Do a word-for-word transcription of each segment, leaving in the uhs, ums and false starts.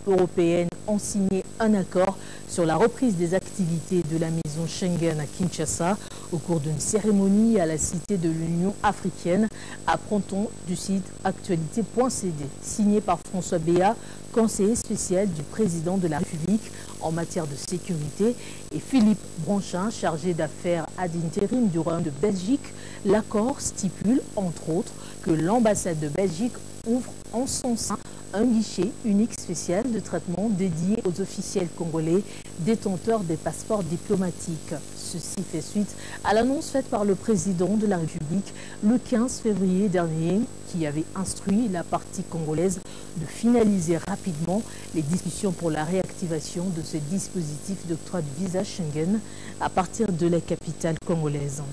européennes ont signé un accord sur la reprise des activités de la maison Schengen à Kinshasa au cours d'une cérémonie à la Cité de l'Union africaine, apprend-on du site actualité point c d. Signé par François Béat, conseiller spécial du président de la République en matière de sécurité, et Philippe Bronchin, chargé d'affaires ad intérim du Royaume de Belgique, l'accord stipule, entre autres, que l'ambassade de Belgique ouvre en son sein un guichet unique spécial de traitement dédié aux officiels congolais détenteurs des passeports diplomatiques. Ceci fait suite à l'annonce faite par le président de la République le quinze février dernier, qui avait instruit la partie congolaise de finaliser rapidement les discussions pour la réactivation de ce dispositif d'octroi de visa Schengen à partir de la capitale congolaise.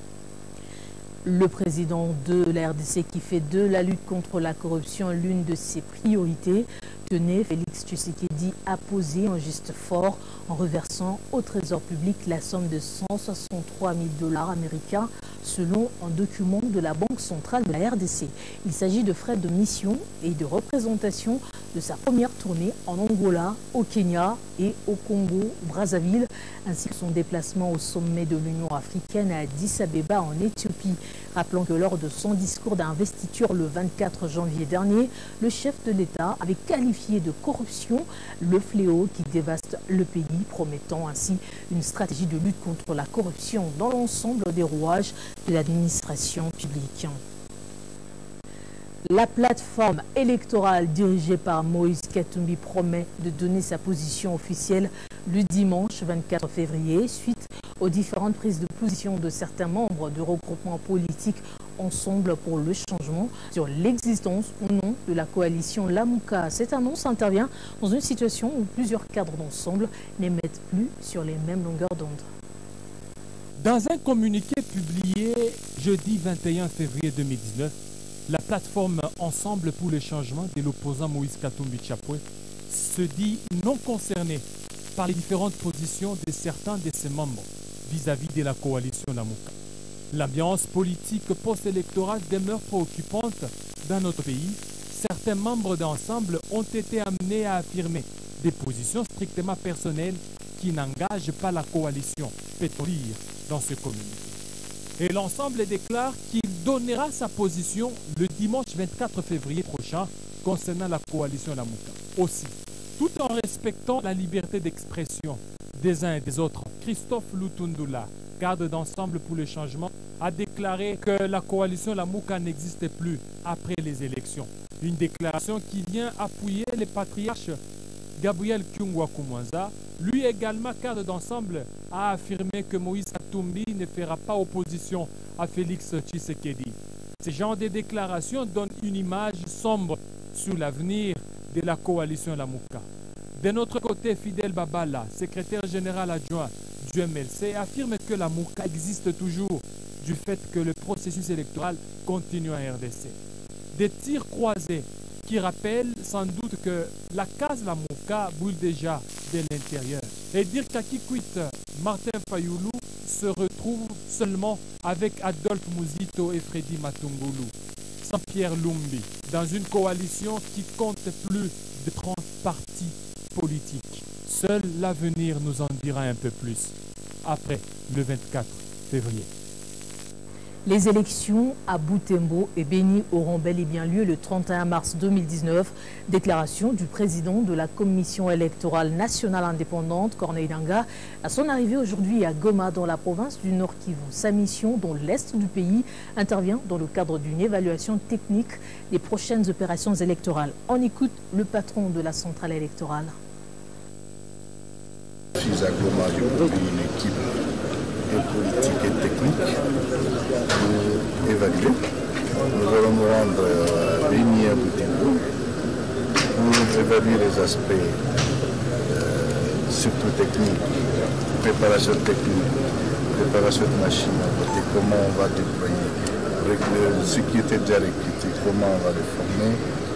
Le président de la R D C, qui fait de la lutte contre la corruption l'une de ses priorités, tenait Félix Tshisekedi à poser un geste fort en reversant au trésor public la somme de cent soixante-trois mille dollars américains selon un document de la Banque centrale de la R D C. Il s'agit de frais de mission et de représentation de sa première tournée en Angola, au Kenya et au Congo-Brazzaville, ainsi que son déplacement au sommet de l'Union africaine à Addis Abeba en Éthiopie. Rappelons que lors de son discours d'investiture le vingt-quatre janvier dernier, le chef de l'État avait qualifié de corruption le fléau qui dévaste le pays, promettant ainsi une stratégie de lutte contre la corruption dans l'ensemble des rouages de l'administration publique. La plateforme électorale dirigée par Moïse Katumbi promet de donner sa position officielle le dimanche vingt-quatre février suite aux différentes prises de position de certains membres du regroupement politique Ensemble pour le changement sur l'existence ou non de la coalition Lamuka. Cette annonce intervient dans une situation où plusieurs cadres d'ensemble n'émettent plus sur les mêmes longueurs d'onde. Dans un communiqué publié jeudi vingt et un février deux mille dix-neuf, la plateforme Ensemble pour le changement de l'opposant Moïse Katumbi Chapwe se dit non concernée par les différentes positions de certains de ses membres vis-à-vis de la coalition Lamuka. L'ambiance politique post-électorale demeure préoccupante dans notre pays. Certains membres d'Ensemble ont été amenés à affirmer des positions strictement personnelles qui n'engagent pas la coalition, peut-on lire dans ce communiqué. Et l'Ensemble déclare qu'il donnera sa position le dimanche vingt-quatre février prochain concernant la coalition Lamuka. Aussi, tout en respectant la liberté d'expression des uns et des autres, Christophe Lutundula, cadre d'Ensemble pour le changement, a déclaré que la coalition Lamuka n'existait plus après les élections. Une déclaration qui vient appuyer le patriarche Gabriel Kyungwa Kumwanza. Lui également, cadre d'Ensemble, a affirmé que Moïse Katumbi ne fera pas opposition à Félix Tshisekedi. Ce genre de déclaration donne une image sombre sur l'avenir de la coalition Lamuka. De notre côté, Fidel Babala, secrétaire général adjoint du M L C, affirme que Lamuka existe toujours du fait que le processus électoral continue en R D C. Des tirs croisés qui rappellent sans doute que la case Lamuka brûle déjà de l'intérieur. Et dire qu'Akikwit Martin Fayoulou se retrouve seulement avec Adolphe Mouzito et Freddy Matungulu, sans Pierre Lumbi, dans une coalition qui compte plus de trente partis politiques. Seul l'avenir nous en dira un peu plus, après le vingt-quatre février. Les élections à Butembo et Beni auront bel et bien lieu le trente et un mars deux mille dix-neuf. Déclaration du président de la Commission électorale nationale indépendante, Corneille Nangaa, à son arrivée aujourd'hui à Goma, dans la province du Nord Kivu. Sa mission, dans l'est du pays, intervient dans le cadre d'une évaluation technique des prochaines opérations électorales. On écoute le patron de la centrale électorale. Je suis à Goma, j'ai une équipe politique et technique pour évaluer. Nous allons nous rendre à Beni à Butembo pour évaluer les aspects euh, surtout techniques, préparation technique, préparation de machines, et comment on va déployer, ce qui était déjà recruté, comment on va les former,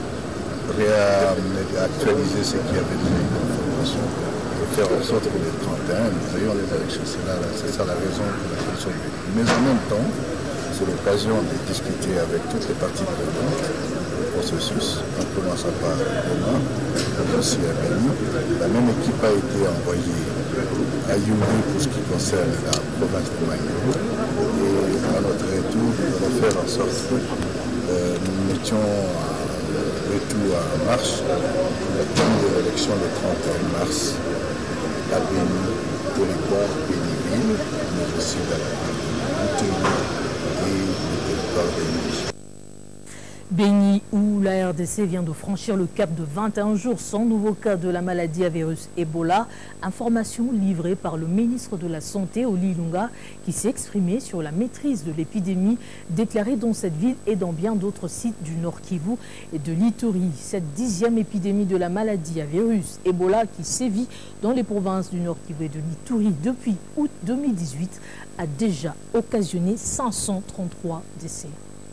réactualiser ce qui avait donné l'information, faire en sorte que les trente et un, nous ayons les élections. C'est ça la raison de la question. Mais en même temps, c'est l'occasion de discuter avec toutes les parties prenantes, le processus, en commençant par Goma, mais aussi à Beni. La même équipe a été envoyée à Yumi pour ce qui concerne la province de Maïno. Et à notre retour, nous allons faire en sorte que euh, nous mettions le tout en marche pour le terme de l'élection le trente et un mars à Beni, territoire Béniville, mais aussi dans la Boutéo et le territoire Béni. Béni, où la R D C vient de franchir le cap de vingt et un jours sans nouveau cas de la maladie à virus Ebola. Information livrée par le ministre de la Santé, Oli Ilunga, qui s'est exprimé sur la maîtrise de l'épidémie déclarée dans cette ville et dans bien d'autres sites du Nord Kivu et de l'Ituri. Cette dixième épidémie de la maladie à virus Ebola qui sévit dans les provinces du Nord Kivu et de l'Ituri depuis août deux mille dix-huit a déjà occasionné cinq cent trente-trois décès.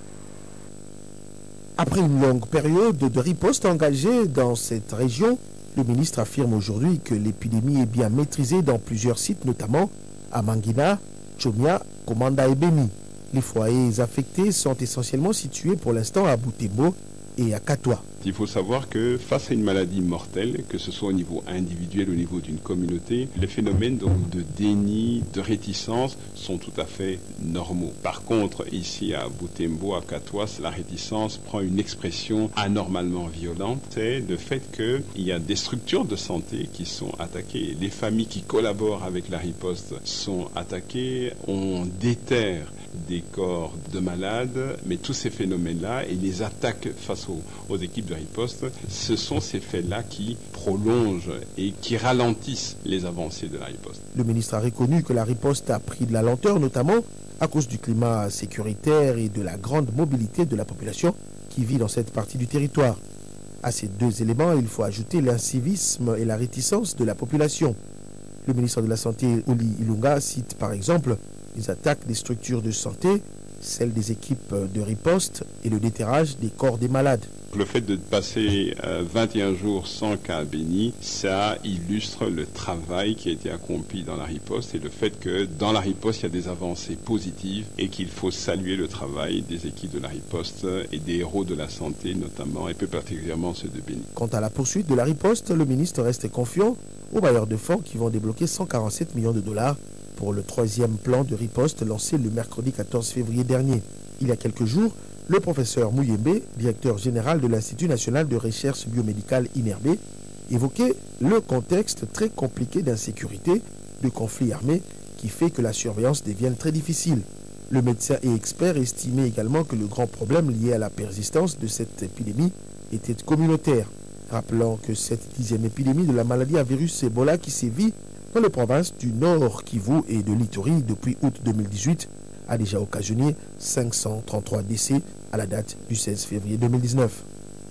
Après une longue période de riposte engagée dans cette région, le ministre affirme aujourd'hui que l'épidémie est bien maîtrisée dans plusieurs sites, notamment à Mangina, Tchomia, Komanda et Beni. Les foyers affectés sont essentiellement situés pour l'instant à Butembo et à Katwa. Il faut savoir que face à une maladie mortelle, que ce soit au niveau individuel ou au niveau d'une communauté, les phénomènes donc, de déni, de réticence sont tout à fait normaux. Par contre, ici à Butembo, à Katwa, la réticence prend une expression anormalement violente. C'est le fait qu'il y a des structures de santé qui sont attaquées. Les familles qui collaborent avec la riposte sont attaquées. On déterre des corps de malades, mais tous ces phénomènes-là et les attaques face aux, aux équipes de riposte, ce sont ces faits-là qui prolongent et qui ralentissent les avancées de la riposte. Le ministre a reconnu que la riposte a pris de la lenteur, notamment à cause du climat sécuritaire et de la grande mobilité de la population qui vit dans cette partie du territoire. À ces deux éléments, il faut ajouter l'incivisme et la réticence de la population. Le ministre de la Santé, Oli Ilunga, cite par exemple les attaques des structures de santé, celles des équipes de riposte et le déterrage des corps des malades. Le fait de passer euh, vingt et un jours sans cas béni, ça illustre le travail qui a été accompli dans la riposte et le fait que dans la riposte, il y a des avancées positives et qu'il faut saluer le travail des équipes de la riposte et des héros de la santé notamment et plus particulièrement ceux de Béni. Quant à la poursuite de la riposte, le ministre reste confiant aux bailleurs de fonds qui vont débloquer cent quarante-sept millions de dollars pour le troisième plan de riposte lancé le mercredi quatorze février dernier. Il y a quelques jours, le professeur Mouyembe, directeur général de l'Institut national de recherche biomédicale I N R B, évoquait le contexte très compliqué d'insécurité, de conflits armés, qui fait que la surveillance devienne très difficile. Le médecin et expert estimait également que le grand problème lié à la persistance de cette épidémie était communautaire. Rappelant que cette dixième épidémie de la maladie à virus Ebola qui sévit dans les provinces du Nord Kivu et de l'Ituri depuis août deux mille dix-huit a déjà occasionné cinq cent trente-trois décès à la date du seize février deux mille dix-neuf.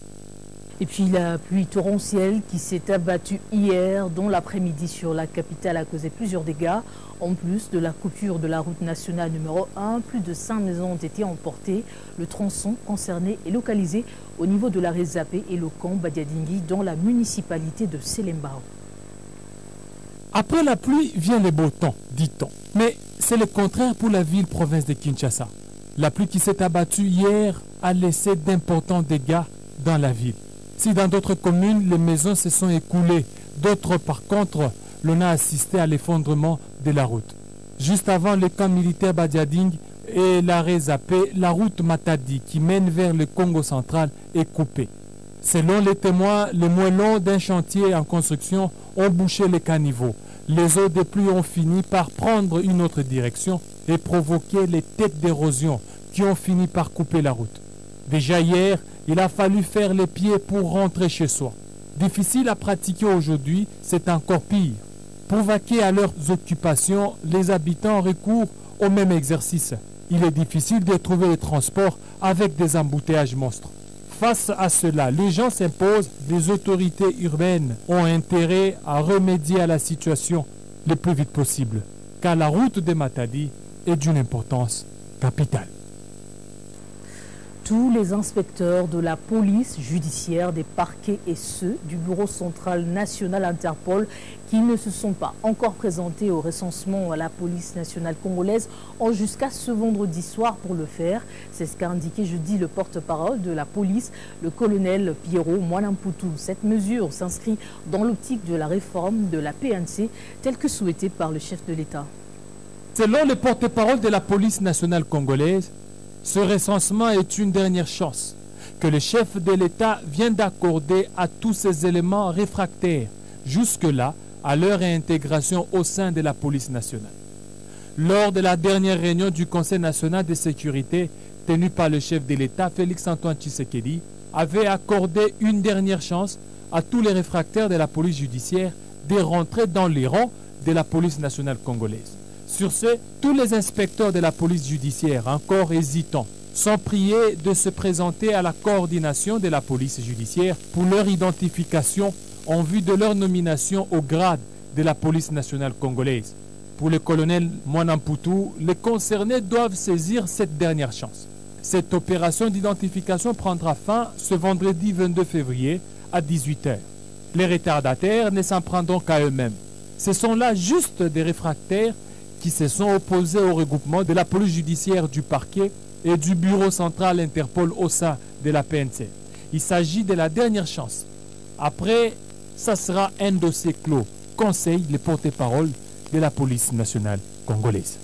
Et puis la pluie torrentielle qui s'est abattue hier dans l'après-midi sur la capitale a causé plusieurs dégâts. En plus de la coupure de la route nationale numéro un, plus de cinq maisons ont été emportées. Le tronçon concerné est localisé au niveau de l'arrêt Zappé et le camp Badiadingi dans la municipalité de Selembao. Après la pluie vient le beau temps, dit-on. Mais c'est le contraire pour la ville-province de Kinshasa. La pluie qui s'est abattue hier a laissé d'importants dégâts dans la ville. Si dans d'autres communes, les maisons se sont écoulées, d'autres par contre, l'on a assisté à l'effondrement de la route. Juste avant le camp militaire Badiading et l'arrêt Zappé, la route Matadi qui mène vers le Congo central est coupée. Selon les témoins, les moellons d'un chantier en construction ont bouché les caniveaux. Les eaux de pluie ont fini par prendre une autre direction et provoquer les têtes d'érosion qui ont fini par couper la route. Déjà hier, il a fallu faire les pieds pour rentrer chez soi. Difficile à pratiquer aujourd'hui, c'est encore pire. Pour vaquer à leurs occupations, les habitants recourent au même exercice. Il est difficile de trouver les transports avec des embouteillages monstres. Face à cela, les gens s'imposent, les autorités urbaines ont intérêt à remédier à la situation le plus vite possible, car la route de Matadi est d'une importance capitale. tous les inspecteurs de la police judiciaire, des parquets et ceux du Bureau central national Interpol qui ne se sont pas encore présentés au recensement à la police nationale congolaise ont jusqu'à ce vendredi soir pour le faire. C'est ce qu'a indiqué jeudi le porte-parole de la police, le colonel Pierrot Mwanamputu. Cette mesure s'inscrit dans l'optique de la réforme de la P N C telle que souhaitée par le chef de l'État. Selon le porte-parole de la police nationale congolaise, ce recensement est une dernière chance que le chef de l'État vient d'accorder à tous ces éléments réfractaires, jusque-là, à leur réintégration au sein de la police nationale. Lors de la dernière réunion du Conseil national de sécurité, tenue par le chef de l'État, Félix-Antoine Tshisekedi, avait accordé une dernière chance à tous les réfractaires de la police judiciaire de rentrer dans les rangs de la police nationale congolaise. Sur ce, tous les inspecteurs de la police judiciaire, encore hésitants, sont priés de se présenter à la coordination de la police judiciaire pour leur identification en vue de leur nomination au grade de la police nationale congolaise. Pour le colonel Mwanamputu, les concernés doivent saisir cette dernière chance. Cette opération d'identification prendra fin ce vendredi vingt-deux février à dix-huit heures. Les retardataires ne s'en prendront qu'à eux-mêmes. Ce sont là juste des réfractaires qui se sont opposés au regroupement de la police judiciaire du parquet et du bureau central Interpol au sein de la P N C. Il s'agit de la dernière chance. Après, ça sera un dossier clos, conseille le porte-parole de la police nationale congolaise.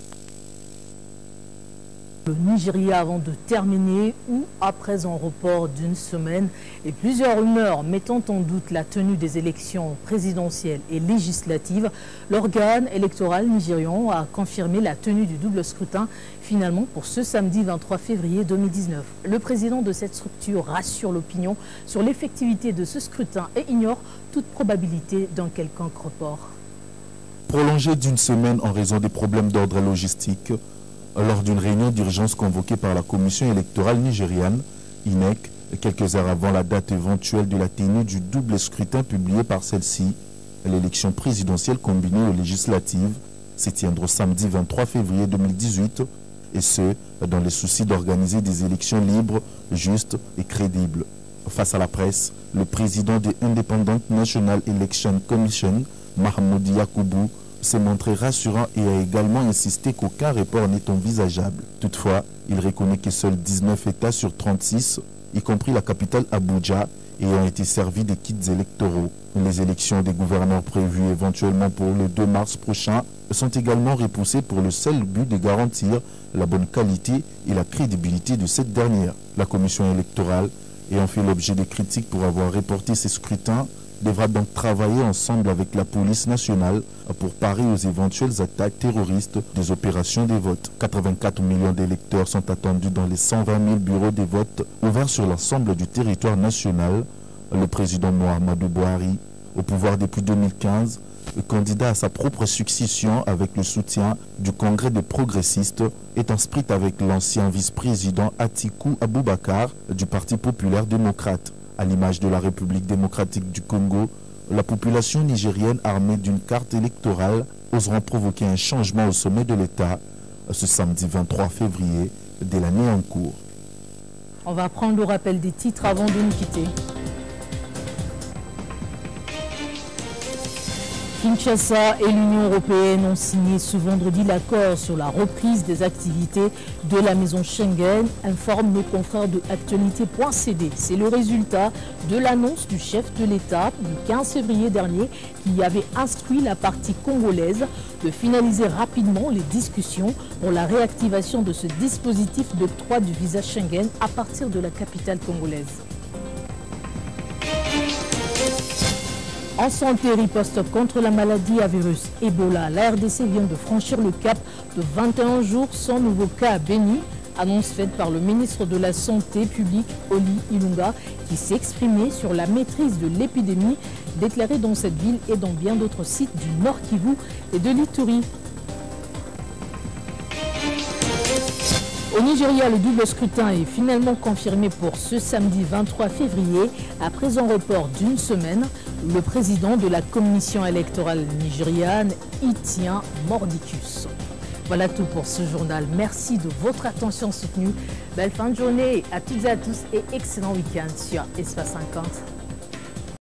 Le Nigeria avant de terminer ou après un report d'une semaine et plusieurs rumeurs mettant en doute la tenue des élections présidentielles et législatives, l'organe électoral nigérian a confirmé la tenue du double scrutin finalement pour ce samedi vingt-trois février deux mille dix-neuf. Le président de cette structure rassure l'opinion sur l'effectivité de ce scrutin et ignore toute probabilité d'un quelconque report. Prolongé d'une semaine en raison des problèmes d'ordre logistique, lors d'une réunion d'urgence convoquée par la commission électorale nigériane, I N E C, quelques heures avant la date éventuelle de la tenue du double scrutin publié par celle-ci, l'élection présidentielle combinée aux législatives se tiendra samedi vingt-trois février deux mille dix-huit, et ce, dans le souci d'organiser des élections libres, justes et crédibles. Face à la presse, le président de Independent National Election Commission, Mahmoud Yakubu, s'est montré rassurant et a également insisté qu'aucun report n'est envisageable. Toutefois, il reconnaît que seuls dix-neuf États sur trente-six, y compris la capitale Abuja, ayant été servis des kits électoraux. Les élections des gouverneurs prévues éventuellement pour le deux mars prochain sont également repoussées pour le seul but de garantir la bonne qualité et la crédibilité de cette dernière. La commission électorale, ayant fait l'objet de critiques pour avoir reporté ces scrutins, devra donc travailler ensemble avec la police nationale pour parer aux éventuelles attaques terroristes des opérations des votes. quatre-vingt-quatre millions d'électeurs sont attendus dans les cent vingt mille bureaux de vote ouverts sur l'ensemble du territoire national. Le président Muhammadu Buhari, au pouvoir depuis deux mille quinze, candidat à sa propre succession avec le soutien du Congrès des progressistes, est en split avec l'ancien vice-président Atiku Abubakar du Parti populaire démocrate. À l'image de la République démocratique du Congo, la population nigérienne armée d'une carte électorale osera provoquer un changement au sommet de l'État ce samedi vingt-trois février de l'année en cours. On va prendre le rappel des titres avant de nous quitter. Kinshasa et l'Union européenne ont signé ce vendredi l'accord sur la reprise des activités de la maison Schengen, informe nos confrères de actualité point c d. C'est le résultat de l'annonce du chef de l'État du quinze février dernier qui avait instruit la partie congolaise de finaliser rapidement les discussions pour la réactivation de ce dispositif d'octroi du visa Schengen à partir de la capitale congolaise. En santé, riposte contre la maladie à virus Ebola. La R D C vient de franchir le cap de vingt et un jours sans nouveau cas à Béni. Annonce faite par le ministre de la Santé publique, Oli Ilunga, qui s'est exprimé sur la maîtrise de l'épidémie déclarée dans cette ville et dans bien d'autres sites du Nord Kivu et de l'Ituri. Au Nigeria, le double scrutin est finalement confirmé pour ce samedi vingt-trois février. Après un report d'une semaine, le président de la commission électorale nigériane y tient mordicus. Voilà. Voilà tout pour ce journal. Merci de votre attention soutenue. Belle fin de journée à toutes et à tous et excellent week-end sur Espace cinquante.